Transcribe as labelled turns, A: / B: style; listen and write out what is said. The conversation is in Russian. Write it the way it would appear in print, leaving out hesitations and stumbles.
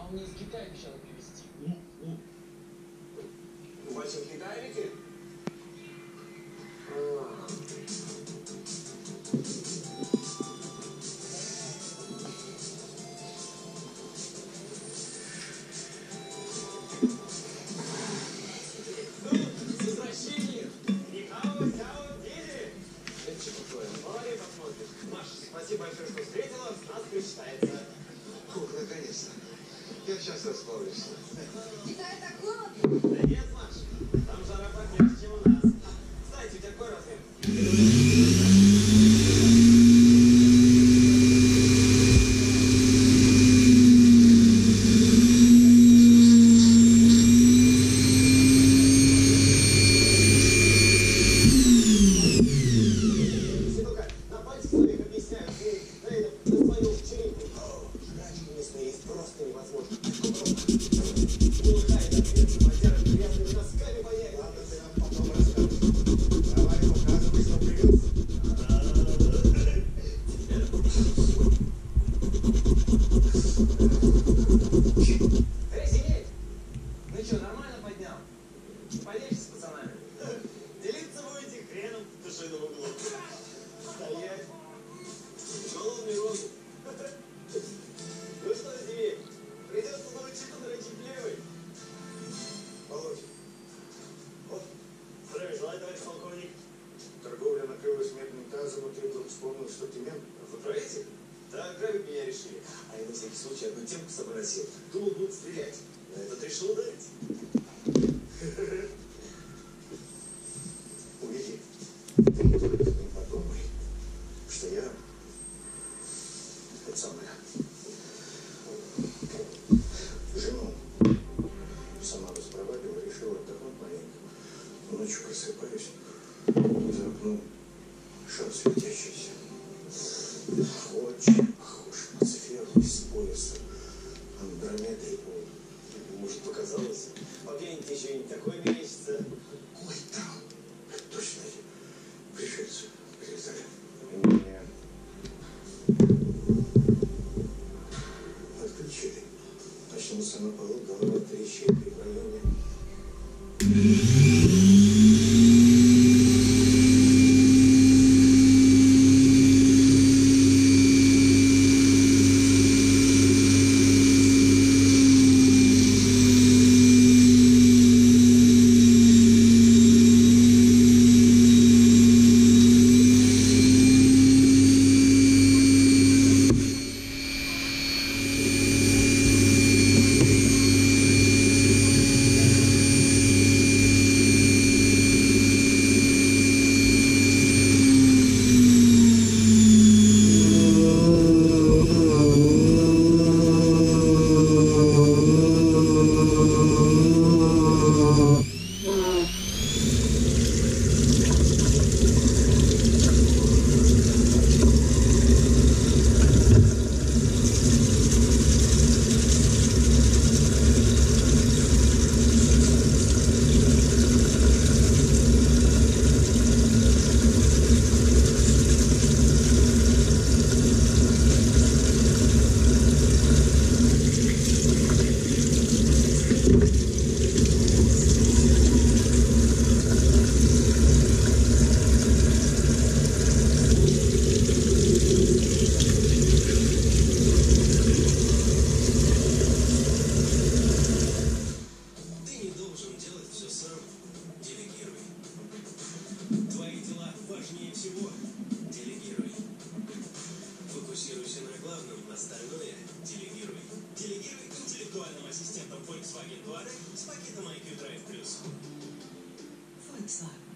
A: он мне из Китая обещал привезти.
B: Ваши китайники?
C: Спасибо большое, что встретила, нас причитается.
B: Ух, наконец-то. Я сейчас расплавлюсь.
D: Китай так холодно?
C: Да нет, Маш, там жара побольше, чем у нас. Кстати, у тебя какой размер? Сидука, на пальцах своих объясняю, на свою вечеринку. Жрачки местные есть просто невозможно. Глухая дверца, мадяра грязными носками воняет.
B: Ладно, ты нам потом расскажешь. Давай показывай, что привез.
C: Эй, Синей! Ну что, нормально поднял? Поделишься с пацанами? Делиться будете хреном в душевном углу. Стоять. Головный розы. Ну что, Синей, придется научиться дрочить левой.
B: Володь,
C: Вот. Здравия желаю, товарищ полковник.
B: торговля накрылась медным тазом, и ты вдруг вспомнил, что ты мент.
C: Вы правите? Да, грабить меня решили. А я на всякий случай одну темку с собой носил. Думал, будут стрелять. Но этот решил ударить.
B: Увиди, ты не подумай, что я это самое жену сама распровадила, решила отдохнуть маленько. Ночью просыпаюсь, за окном шар светящийся. Очень похож на сферу из пояса Андромеды.
C: Может, показалось? По пьянике еще и не такой мерещится.
B: Ой, там, точно эти пришельцы прилетали. Меня отключили. Очнулся на полу, голова трещит, и в районе...
E: Важнее всего делегируй. Фокусируйся на главном, остальное делегируй. Делегируй интеллектуальным ассистентом Volkswagen Touareg с пакетом IQ Drive Plus. Volkswagen.